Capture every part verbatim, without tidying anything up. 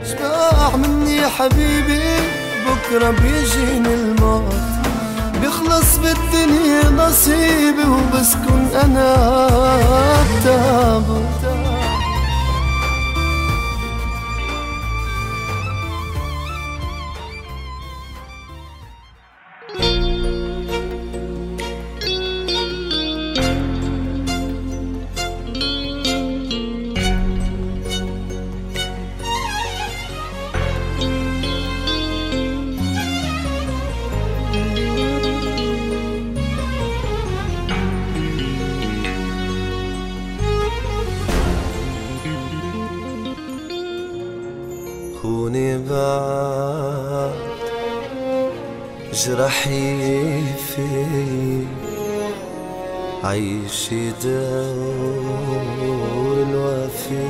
اشبع مني حبيبي بكرة بيجيني الموت، بيخلص بالدنيا نصيبي وبسكن أنا بتابوت. خوني بعد جرحي في عيشي دور الوفي،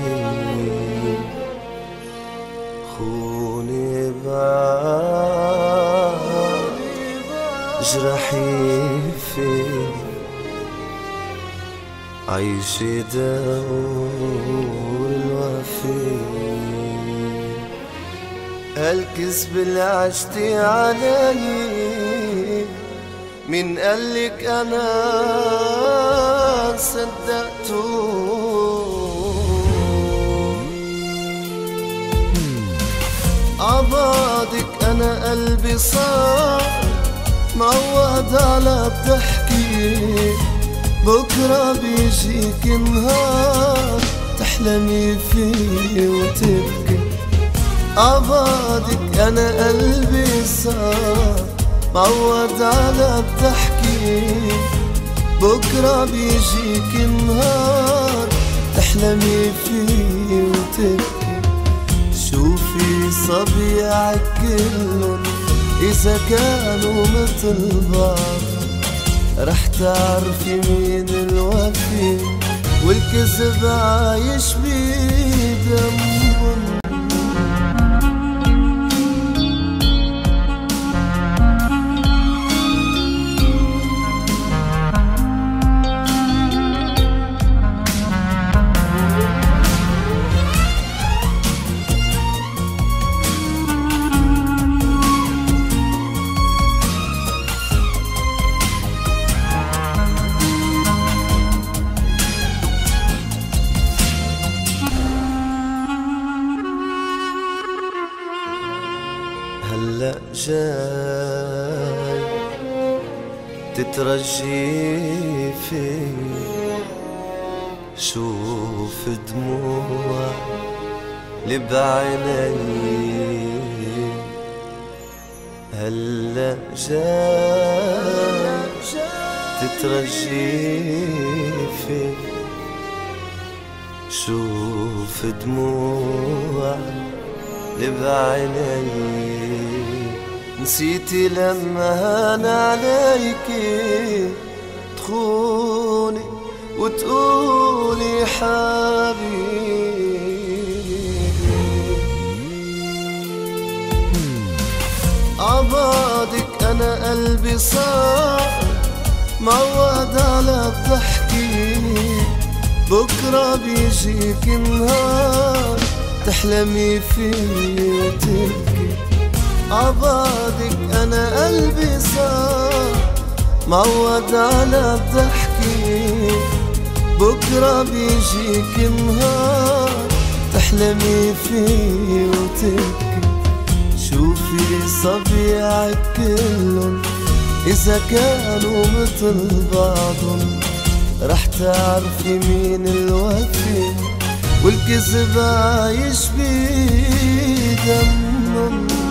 خوني بعد جرحي في عيشي دور الوفي. هالكذب اللي عشتي علي مين قالك انا صدقته؟ عبادك انا قلبي صار معود على بتحكي، بكرة بيجيك نهار تحلمي فيه وتبكي. عبادك أنا قلبي صار معود على بتحكي، بكرة بيجيك نهار تحلمي فيه وتبكي. شوفي صبيعك كلن إذا كانوا مثل بعض، رح تعرفي مين الوفي والكذب عايش بدمهم. هلأ جاي تترجي في شوف دموع اللي بعيني. هلأ جاي تترجي في شوف دموع اللي بعيني. نسيتي لما هان عليكي تخوني وتقولي حبيبي. عبادك أنا قلبي صار معود على بتحكي، بكرة بيجيك نهار تحلمي فيه وتبكي. عبادك أنا قلبي صار معود على بتحكي، بكرة بيجيك نهار تحلمي فيه وتبكي. شوفي صبيعك كلن إذا كانوا مثل بعضهم، رح تعرفي مين الوفي والكذب عايش بدمهم.